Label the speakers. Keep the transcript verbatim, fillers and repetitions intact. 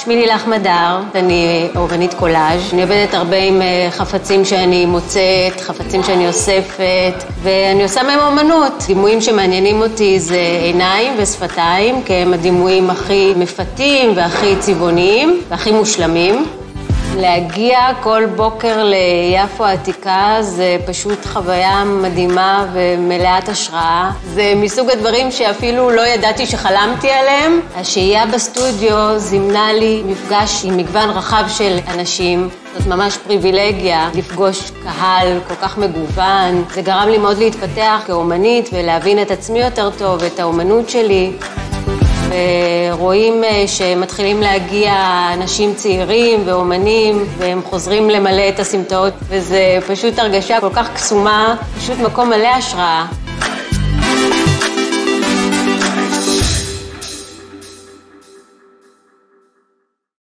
Speaker 1: שמי לילך מדר, אני אומנית קולאז'. אני עובדת הרבה עם חפצים שאני מוצאת, חפצים שאני אוספת, ואני עושה מהם אומנות. דימויים שמעניינים אותי זה עיניים ושפתיים, כי הם הדימויים הכי מפתים והכי צבעוניים והכי מושלמים. להגיע כל בוקר ליפו העתיקה זה פשוט חוויה מדהימה ומלאת השראה. זה מסוג הדברים שאפילו לא ידעתי שחלמתי עליהם. השהייה בסטודיו זימנה לי מפגש עם מגוון רחב של אנשים. זאת ממש פריבילגיה לפגוש קהל כל כך מגוון. זה גרם לי מאוד להתפתח כאומנית ולהבין את עצמי יותר טוב ואת האומנות שלי. ורואים שמתחילים להגיע אנשים צעירים ואומנים, והם חוזרים למלא את הסמטאות, וזה פשוט הרגשה כל כך קסומה, פשוט מקום מלא השראה.